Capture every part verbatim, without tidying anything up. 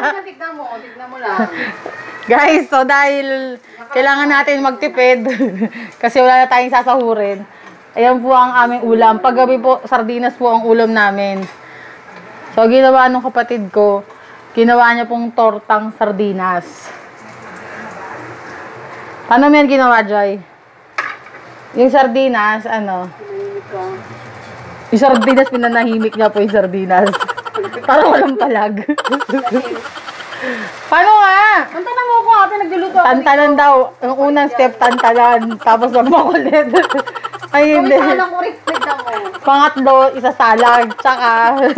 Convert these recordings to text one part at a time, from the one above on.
Tignan mo, tignan mo lang. Guys, so dahil kailangan natin magtipid kasi wala na tayong sasahurin. Ayan po ang aming ulam. Paggabi po, sardinas po ang ulam namin. So, ginawa nung kapatid ko, ginawa niya pong tortang sardinas. Paano mo yan ginawa, Joy? Yung sardinas, ano? Yung sardinas, pinanahimik niya po yung sardinas. Parang walang palag. Paano nga? Tantanan mo ako ate, nagluluto ako. Tantanan daw. Yung unang step, tantanan. Tapos wag makulit. Ay, hindi. Salang ko rin, tignan mo. Pangatlo, isasalag. Tsaka.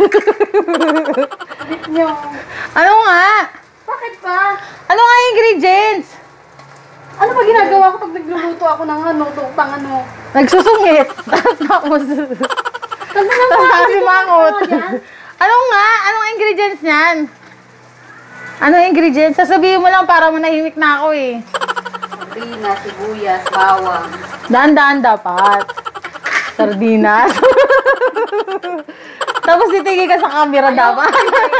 Bit nyo. Ano nga? Bakit ba? Ano nga yung ingredients? Ano ba ginagawa ko pag nagluluto ako ng ano, tutang ano? Nagsusungit. Tapos. Tantanan mo Tapos ako, si Mangot. Ano nga? Anong ingredients niyan? Ano ingredients? Sasabihin mo lang para manahimik na ako eh. Sardinas, sibuyas, bawang. Daan-daan dapat. Sardinas. Tapos titigil ka sa camera dapat.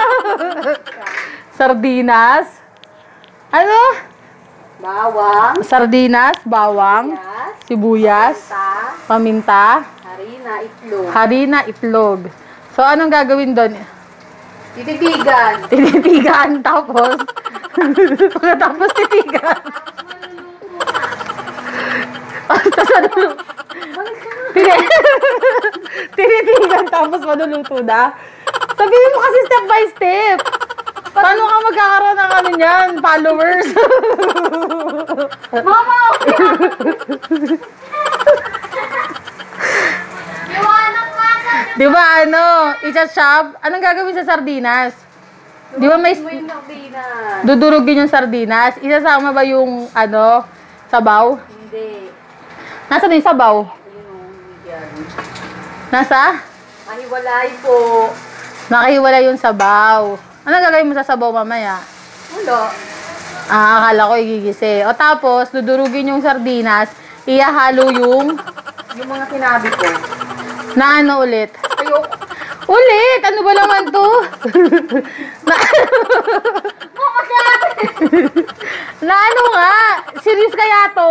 Sardinas. Ano? Bawang. Sardinas, bawang, Sibuyas. sibuyas, paminta, paminta, harina, itlog. harina, itlog. So, anong gagawin doon? Tititigan. Tinitigan, tapos, pagkatapos titigan. Tapos ano? Tini- Tinitigan, tapos manuluto na. Sabihin mo kasi step by step. Paano ka magkakaroon ng ano niyan? Followers? Mama! Iwanan ka sa... Di ba ano? I-chop? Anong gagawin sa sardinas? Di ba may... mo yung sardinas. Dudurugin yung sardinas? Isasama ba yung ano? Sabaw? Hindi. Nasaan yung sabaw? Ayun, yan. Nasa? Mahiwalay po. Nakahiwala yung sabaw. Ano gagawin mo sa sabaw mamaya? Wala. Ah, akala ko igigisi. O tapos, dudurugin yung sardinas, ihahalo yung... Yung mga sinabi ko. Na ano ulit? Ayoko. Ulit! Ano ba naman to? na, Mama siya! na ano nga? Serious kaya to?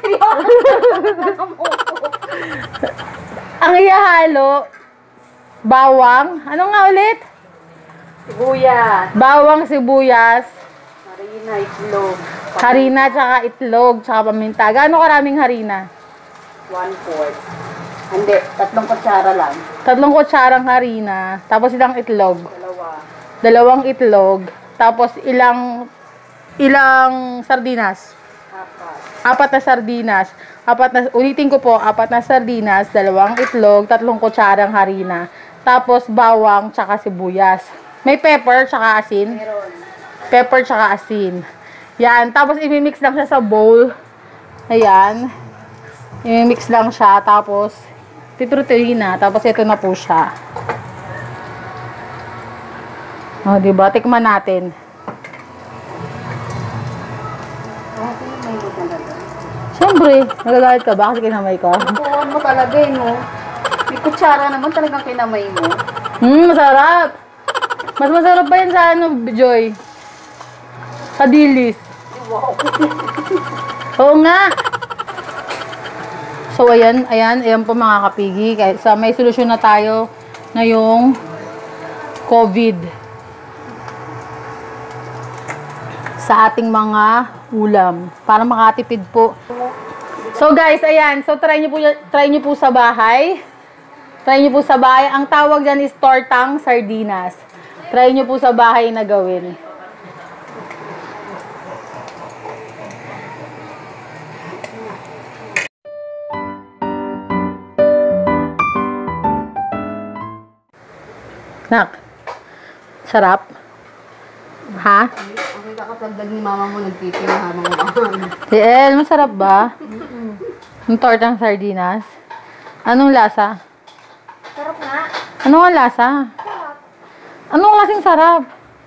Ang ihahalo, bawang. Ano nga ulit? Sibuyas. Bawang, sibuyas, Harina, itlog. harina, tsaka itlog, tsaka paminta. Gaano karaming harina? One fourth. Hindi, tatlong kutsara lang. Tatlong kutsarang harina, tapos ilang itlog. Dalawa. Dalawang itlog, tapos ilang ilang sardinas. Apat. Apat na sardinas. Apat na, ulitin ko po, apat na sardinas, dalawang itlog, tatlong kutsarang harina. Tapos bawang, tsaka sibuyas. May pepper, tsaka asin. Meron. Pepper, tsaka asin. Yan. Tapos, imimix lang siya sa bowl. Ayan. Imimix lang siya. Tapos, titrutuhin na. Tapos, ito na po siya. O, diba? Tikman natin. Ah, may mo talaga. Siyempre, nagagalit ka ba? Kasi kinamay ko. Tuwan mo talaga eh, no? May kutsara naman talagang kinamay mo. Hmm, masarap. Mas masarap pa yan sa ano, Joy? Sa dilis. Wow. Oo nga. So, ayan, ayan, ayan po mga kapigi. Sa may solusyon na tayo ngayong COVID. Sa ating mga ulam. Para makatipid po. So, guys, ayan. So, try nyo po, try nyo po sa bahay. Try nyo po sa bahay. Ang tawag dyan is tortang sardinas. Try nyo po sa bahay na gawin. Nak, sarap? Ha? Okay ka kapag ni mama mo nagtitin habang umahan. Si El, masarap ba? Yung tortang sardinas? Anong lasa? Sarap nga. Ano ang lasa? Anong klaseng sarap?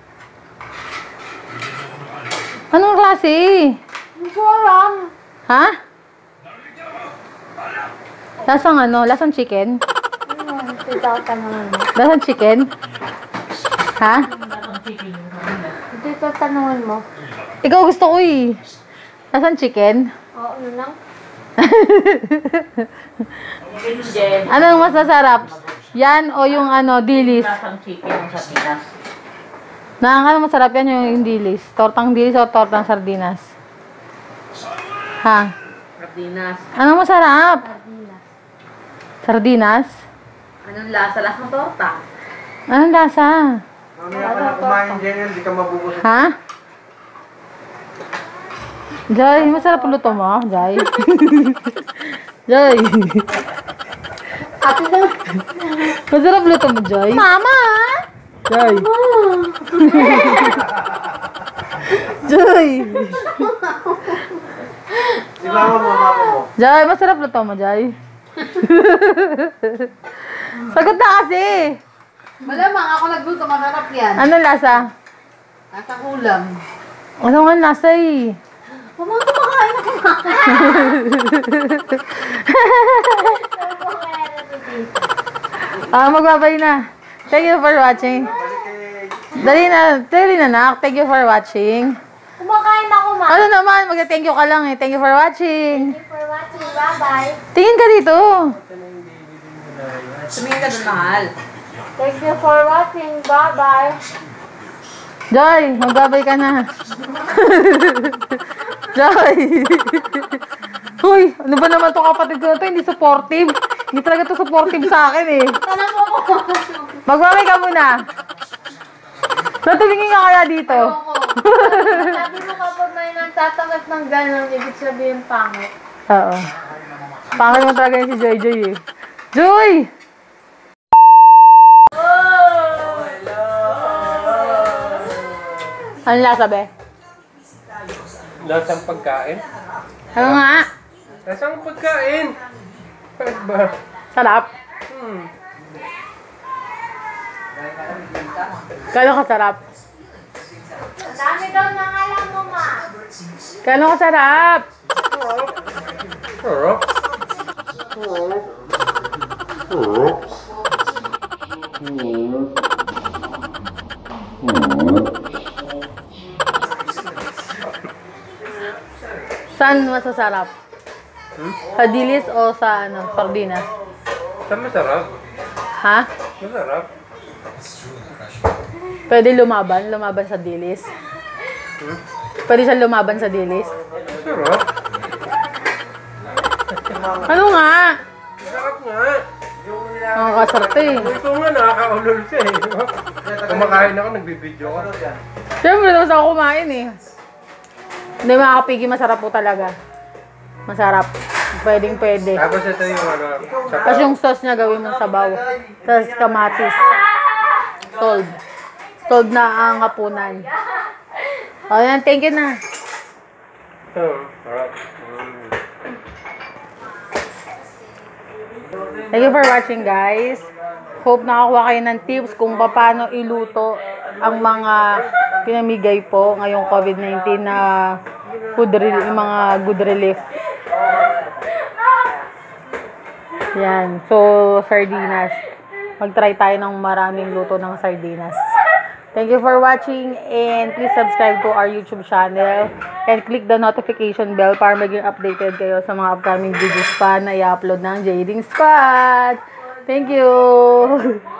Anong klase? Hindi ko alam. Ha? Lasang ano? Lasang chicken? Hmm, tita ka naman. Lasang chicken? Ha? Dito tanungan mo. Ikaw gusto ko eh. Nasaan chicken? Oo, ano lang? Anong mas masarap? Yan o yung ano, dilis? Lasang chicken ng sardinas. Na ano masarap yan yung, yung dilis? Tortang dilis o tortang sardinas? Ha? Sardinas. Anong masarap? Sardinas? Anong lasa? Lasang torta. Anong lasa? Mamaya ka na kumain dyan, hindi ka mabubusog. Ha? Jai, masarap ang luto mo, Jai. Jai. Ate na. Masarap luto mo, Jai. Mama! Jai. Jai. Di ba mo, mama mo? Jai, masarap luto mo, Jai. Sagot na kasi. Malamang ako nagluto, masarap yan. Anong lasa? Nasa ulam. Ano nga lasa eh? Mama, kumakain ako. Ah, magbabay na. Thank you for watching. Dali na, dali na nak. Thank you for watching. Kumakain ako, ma. Ano naman, mag-thank you ka lang eh. Thank you for watching. Thank you for watching. Bye-bye. Tingin ka dito. Tumingin ka doon, mahal. Thank you for watching. Bye-bye. Joy, magbabay ka na. Joy. Uy, ano ba naman to kapatid ko na to? Hindi supportive. Hindi talaga to supportive sa akin eh. Tanong mo ko. Magbabay ka muna. Natumingin ka kaya dito. Sabi mo kapag may nagtatamat ng ganun, ibig sabihin pangit. Oo. Pangit mo talaga yun si Joy Joy eh. Joy! Ano lasa, be? Lasang pagkain? Ano nga? Lasang pagkain? Bakit ba? Sarap. Hmm. Kano kasarap? Ang dami daw nang alam mo, ma. Kano kasarap? Sarap. Saan masasarap? Hmm? Sa dilis o sa ano, sardinas? Saan masarap? Ha? Masarap. Pwede lumaban? Lumaban sa dilis? Hmm? Pwede siya lumaban sa dilis? Sarap. Ano nga? Sarap nga. Nakakasarte eh. Ito nga, nakakaulol siya eh. Kumakain ako, nagbibideo ko. Siyempre, tapos ako kumain eh. Hindi mga kapigi, masarap po talaga. Masarap. Pwedeng pwede. Tapos ito yung ano, Tapos sabaw. yung sauce niya gawin mong sabaw. Tapos kamatis. Solved. Solved na ang hapunan. O yan, thank you na. Ito, sarap. Mm. Thank you for watching, guys. Hope nakakuha kayo ng tips kung paano iluto ang mga pinamigay po ngayong COVID nineteen na food relief, yung mga good relief. Yan. So, sardinas. Mag-try tayo ng maraming luto ng sardinas. Thank you for watching and please subscribe to our YouTube channel and click the notification bell para maging updated kayo sa mga upcoming videos pa na i-upload ng Jading Squad. Thank you!